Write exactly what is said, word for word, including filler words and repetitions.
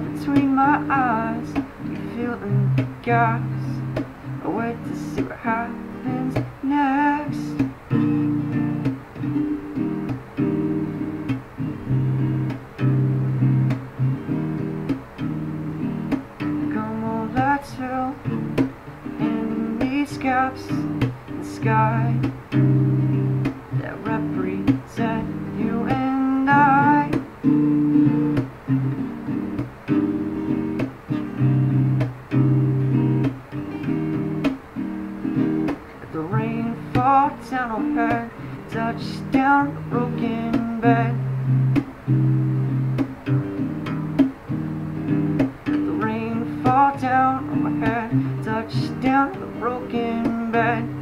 between my eyes. You feel the gas. I wait to see what happens next. Come on, let's fill in these gaps in the sky that represent you and I. The rain falls down overhead, touches down a broken bed. The rain falls down overhead, touches down a broken bed.